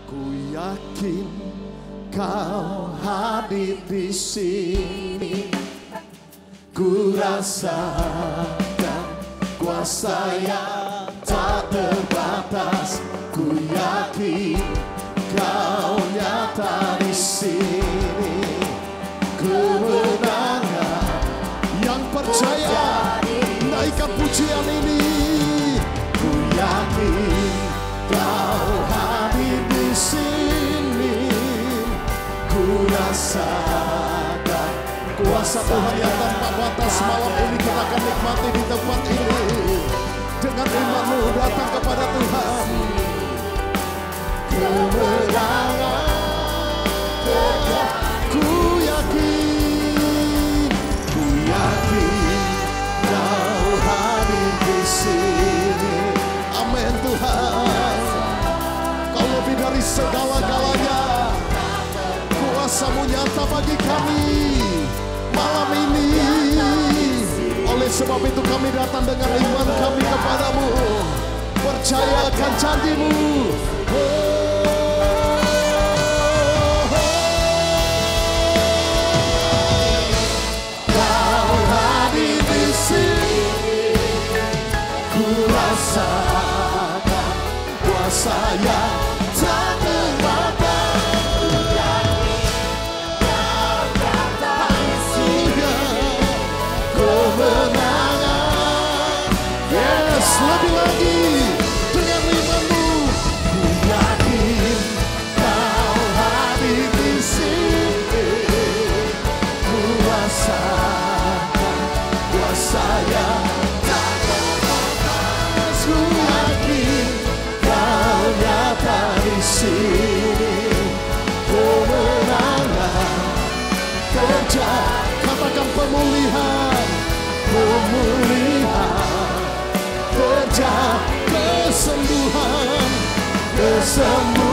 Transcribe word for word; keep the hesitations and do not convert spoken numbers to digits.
Ku yakin Kau hadir di sini. Ku rasakan kuasa yang tak terbatas. Ku yakin Kau nyata di sini. Kemenangan yang percaya naikkan pujian ini. Ku yakin Kau hadir di sini. Ku rasakan kuasa Tuhan yang tanpa batas. Malam ini kita akan nikmati di tempat ini. Dengan imanmu datang kepada Tuhan. Kemenangan ku yakin, ku yakin Kau hadir di sini. Amin Tuhan. Kau lebih dari segala-galanya. Kuasa-Mu nyata bagi kami malam ini. Oleh sebab itu kami datang dengan iman kami kepadamu, percayakan janji-Mu. Oh, Kau hadir di sini. Ku rasakan kuasa yang tak terbatas. Kemenangan, yes, lebih lagi dengan iman-Mu. Ku yakin Kau hadir di sini. Ku rasakan kuasa yang tak terbatas. Ku yakin Kau nyata di sini. Kemenangan terjadi. Katakan pemulihan, pemulihan terjadi, kesembuhan, kesembuhan.